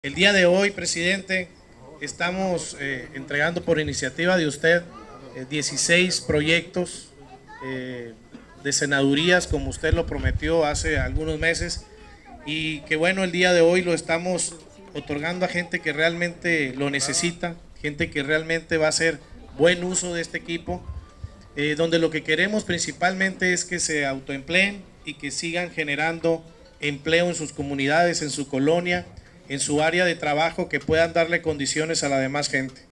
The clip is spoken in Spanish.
El día de hoy, presidente, estamos entregando por iniciativa de usted 16 proyectos de senadurías, como usted lo prometió hace algunos meses, y que bueno, el día de hoy lo estamos otorgando a gente que realmente lo necesita, gente que realmente va a hacer buen uso de este equipo, donde lo que queremos principalmente es que se autoempleen y que sigan generando empleo en sus comunidades, en su colonia, en su área de trabajo, que puedan darle condiciones a la demás gente.